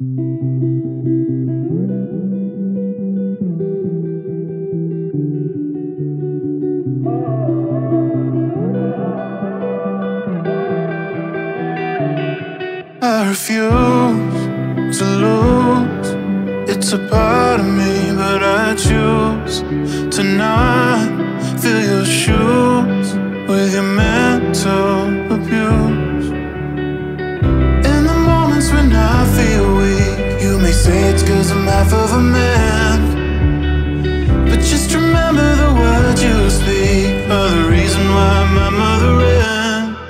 I refuse to lose. It's a part of me, but I choose to not fill your shoes with your mental abuse. In the moments when I feel weak, you may say it's 'cause I'm half of a man, but just remember the words you speak are the reason why my mother ran.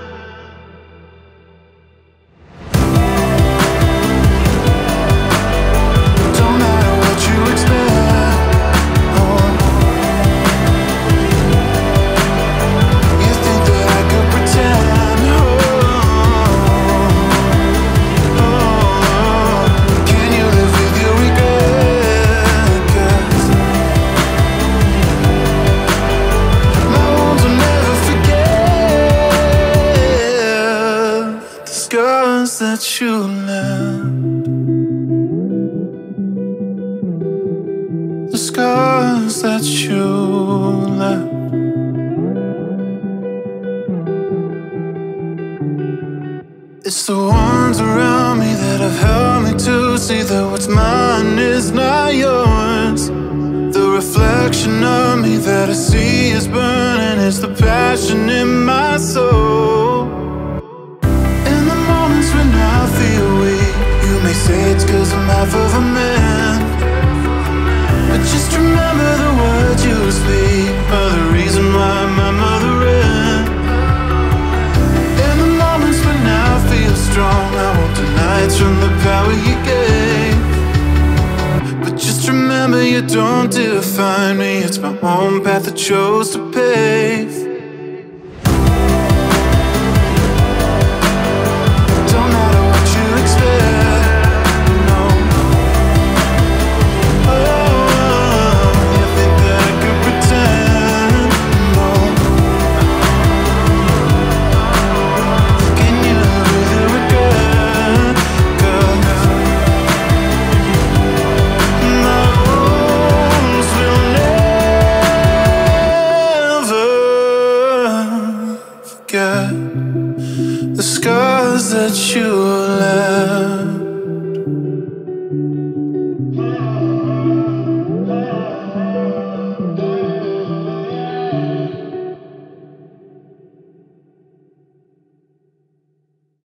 That you left, the scars that you left. It's the ones around me that have helped me to see that what's mine is not yours. The reflection of me that I see is burning is the passion in my soul. When I feel weak, you may say it's 'cause I'm half of a man, but just remember the words you speak are the reason why my mother ran. In the moments when I feel strong, I won't deny it's from the power you gave, but just remember you don't define me. It's my own path I chose to pave. The scars that you left.